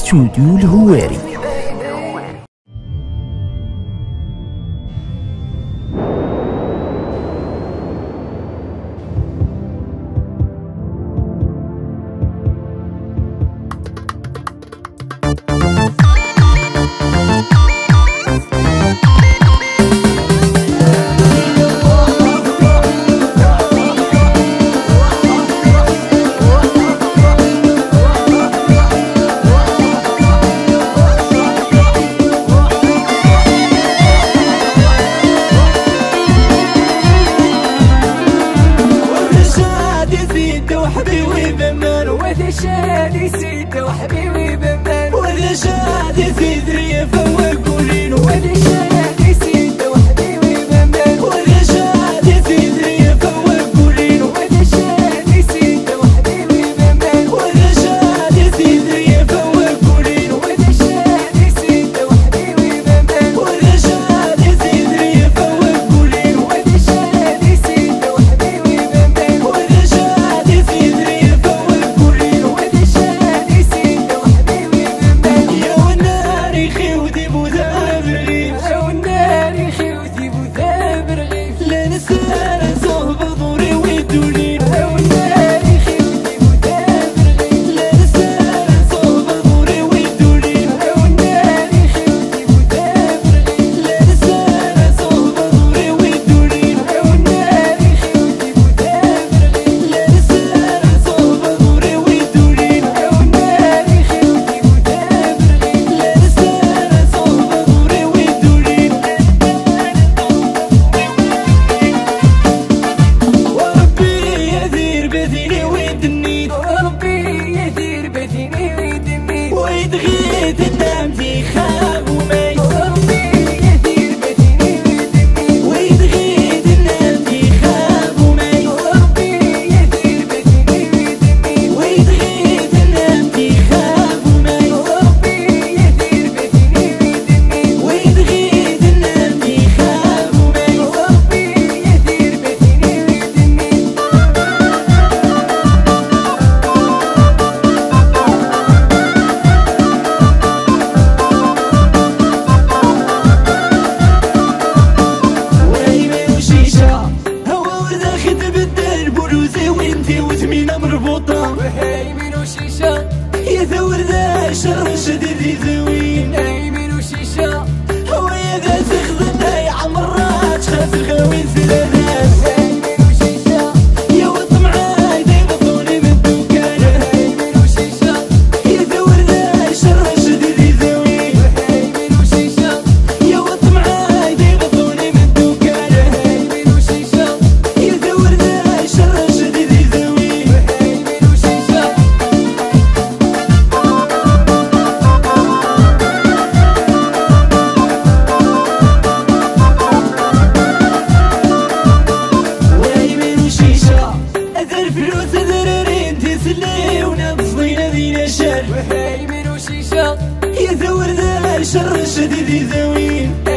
استوديو الهواري. وذا شادي سيدة وحبيبي بمان وذا شادي في ذرية فوق قولين وذا شادي سيدة وحبيبي بمان وذا شادي في ذرية فوق قولين وذا شادي سيدة وحبيبي بمان وذا شادي في ذرية فوق قولين وذا شادي سيدة وحبيبي بمان وذا شادي في ذرية فوق قولين وذا شادي سيدة وحبيبي بمان وذا شادي في ذرية فوق قولين وذا شادي سيدة وحبيبي بمان يا وناري خيوتي بوذا برغيف او الناري خيوتي بوذا برغيف لا نسال صوب ضوري ويدولين او الناري خيوتي بوذا برغيف لا نسال صوب ضوري ويدولين او الناري خيوتي بوذا برغيف لا نسال صوب ضوري ويدولين او الناري خيوتي بوذا برغيف لا نسال صوب ضوري ويدولين او الناري خيوتي بوذا برغيف لا نسال صوب ضوري ويدولين وربي يدير بذيني ويدنيت وربي يدير بديني ويدني ويدغيت النامتي خاب وميت وربي يدير بديني ويدني ويدغيت النامتي خاب وميت وربي يدير بديني ويدني ويدغيت النامتي خاب وميت وربي يدير بديني ويدني ويدغيت النامتي خاب وميت وربي يدير بديني ويدني ورايمين وشيشة هوا ورده خد بالدرب ولوزي وانتي وثمينة مربوطة وهايمين وشيشة يا ذا ورده شر شديد زوين هايمين وشيشة هوا يا ذا تخدمنا يا عمرات خاف الغاوين زلالات هايمين وشيشة يا وطمعاي دايبطوني من الدكان هايمين وشيشة يا ذا ورده شر شديد زوين هايمين وشيشة يا وطمعاي دايبطوني من الدكان هايمين وشيشة يا ذا ورده شر شديد زوين هايمين وشيشة ورايمين وشيشة أثر فلوس ذرارين تسلي ونبصينا ذينا شر وهايمين وشيشة يا ذا ورده شر شديد زوين